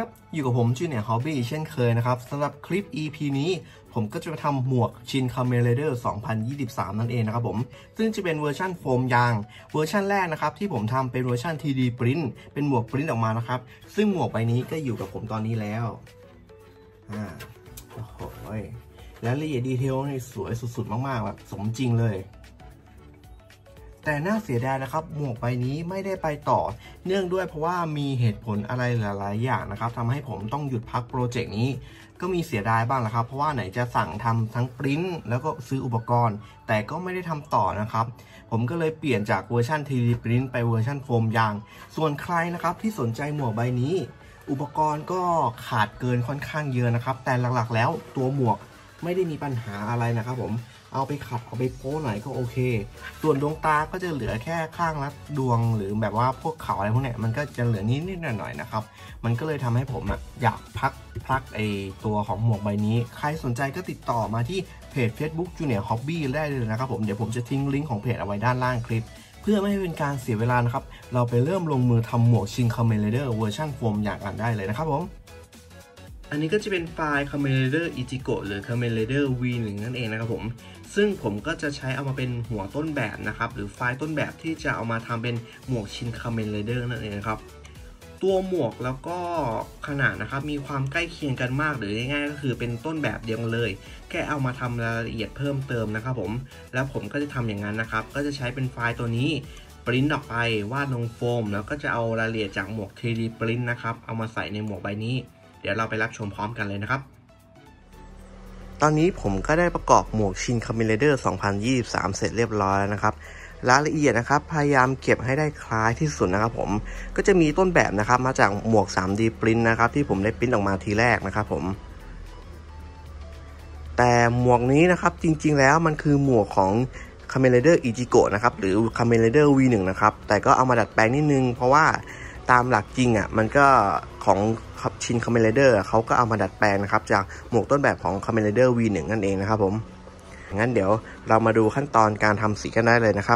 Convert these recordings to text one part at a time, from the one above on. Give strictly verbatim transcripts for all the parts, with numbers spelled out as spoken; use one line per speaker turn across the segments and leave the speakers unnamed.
ครับอยู่กับผมจูเนียร์ฮอบบี้เช่นเคยนะครับสำหรับคลิป อี พี นี้ผมก็จะมาทำหมวกชินคาเมนไรเดอร์สองพันยี่สิบสามนั่นเองนะครับผมซึ่งจะเป็นเวอร์ชันโฟมยางเวอร์ชันแรกนะครับที่ผมทำเป็นเวอร์ชัน ทรี ดี Print เป็นหมวกปริ้นออกมานะครับซึ่งหมวกใบนี้ก็อยู่กับผมตอนนี้แล้วอ่าโอ้โหและละเอียดดีเทลนี่สวยสุดๆมากๆแบบสมจริงเลยแต่น่าเสียดายนะครับหมวกใบนี้ไม่ได้ไปต่อเนื่องด้วยเพราะว่ามีเหตุผลอะไรหลายๆอย่างนะครับทำให้ผมต้องหยุดพักโปรเจกต์นี้ก็มีเสียดายบ้างแหละครับเพราะว่าไหนจะสั่งทำทั้งปริ้นแล้วก็ซื้ออุปกรณ์แต่ก็ไม่ได้ทำต่อนะครับผมก็เลยเปลี่ยนจากเวอร์ชัน ทรี ดี Print ไปเวอร์ชันโฟมยางส่วนใครนะครับที่สนใจหมวกใบนี้อุปกรณ์ก็ขาดเกินค่อนข้างเยอะนะครับแต่หลักๆแล้วตัวหมวกไม่ได้มีปัญหาอะไรนะครับผมเอาไปขัดเอาไปโป้ไหนก็โอเคส่วนดวงตาก็จะเหลือแค่ข้างละดวงหรือแบบว่าพวกเขาอะไรพวกเนี้ยมันก็จะเหลือนิดนิดหน่อยหน่อยนะครับมันก็เลยทำให้ผมอ่ะอยากพักพักไอตัวของหมวกใบนี้ใครสนใจก็ติดต่อมาที่เพจ Facebook Junior Hobby ได้เลยนะครับผมเดี๋ยวผมจะทิ้งลิงก์ของเพจเอาไว้ด้านล่างคลิปเพื่อไม่ให้เป็นการเสียเวลานะครับเราไปเริ่มลงมือทำหมวกชินคาเมนไรเดอร์เวอร์ชันโฟมอย่างกันได้เลยนะครับผมอันนี้ก็จะเป็นไฟล์ Kamen Rider Ichigo หรือ Kamen Rider วี หนึ่ง นั่นเองนะครับผมซึ่งผมก็จะใช้เอามาเป็นหัวต้นแบบนะครับหรือไฟล์ต้นแบบที่จะเอามาทำเป็นหมวกชิน Kamen Rider นั่นเองนะครับตัวหมวกแล้วก็ขนาดนะครับมีความใกล้เคียงกันมากหรือง่ายๆก็คือเป็นต้นแบบเดียวกันเลยแค่เอามาทำรายละเอียดเพิ่มเติมนะครับผมแล้วผมก็จะทำอย่างนั้นนะครับก็จะใช้เป็นไฟล์ตัวนี้ปริ้นออกไปวาดลงโฟมแล้วก็จะเอารายละเอียดจากหมวก ทรี ดี Print นะครับเอามาใส่ในหมวกใบนี้เดี๋ยวเราไปรับชมพร้อมกันเลยนะครับตอนนี้ผมก็ได้ประกอบหมวกชินคาเมนไรเดอร์สองพันยี่สิบสามเสร็จเรียบร้อยแล้วนะครับรายละเอียดนะครับพยายามเก็บให้ได้คล้ายที่สุดนะครับผมก็จะมีต้นแบบนะครับมาจากหมวก ทรี ดี Print นะครับที่ผมได้ปริ้นออกมาทีแรกนะครับผมแต่หมวกนี้นะครับจริงๆแล้วมันคือหมวกของ Kamen Rider Ichigo นะครับหรือ Kamen Rider วี หนึ่ง นะครับแต่ก็เอามาดัดแปลงนิดนึงเพราะว่าตามหลักจริงอ่ะมันก็ของชินคาเมนไรเดอร์เขาก็เอามาดัดแปลงนะครับจากหมวกต้นแบบของ Kamen Rider วี หนึ่ง นั่นเองนะครับผมงั้นเดี๋ยวเรามาดูขั้นตอนการทำสีกันได้เลยนะครับ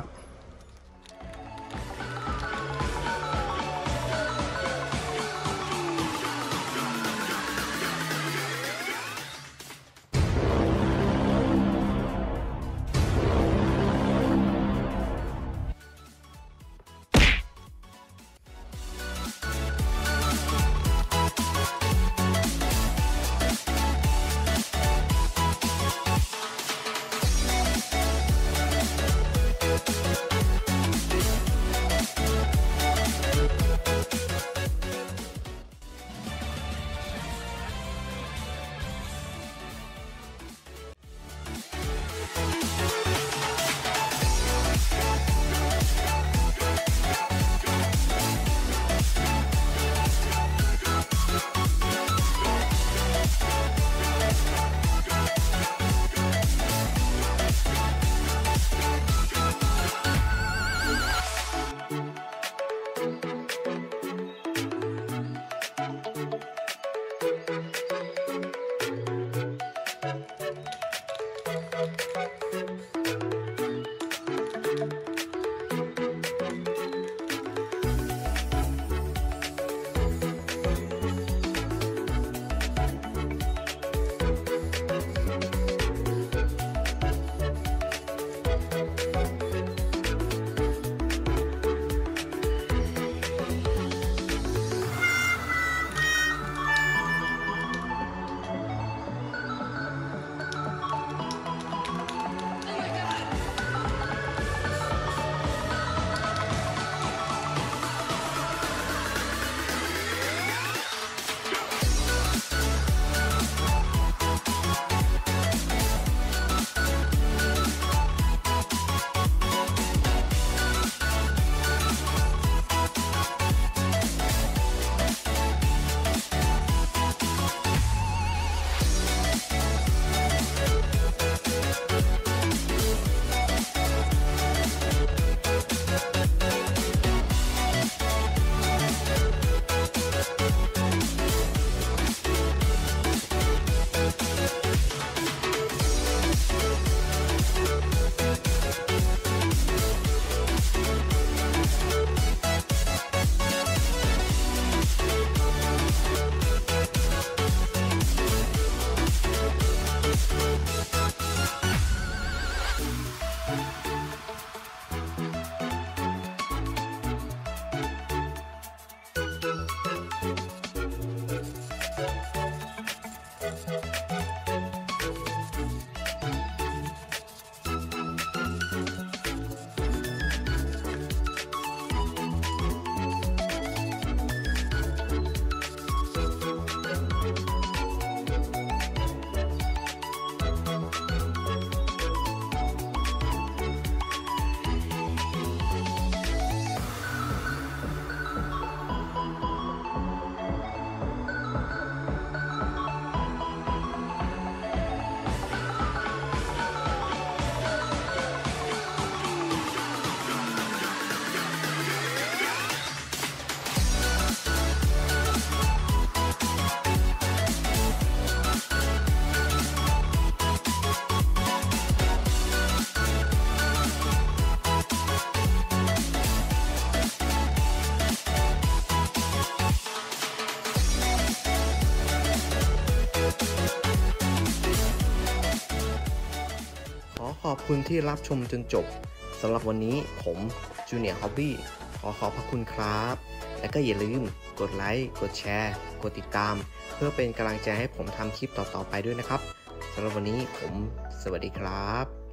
ขอบคุณที่รับชมจนจบสำหรับวันนี้ผมจูเนียร์ฮอบบี้ขอขอบพระคุณครับและก็อย่าลืมกดไลค์กดแชร์กดติดตามเพื่อเป็นกำลังใจให้ผมทำคลิปต่อๆไปด้วยนะครับสำหรับวันนี้ผมสวัสดีครับ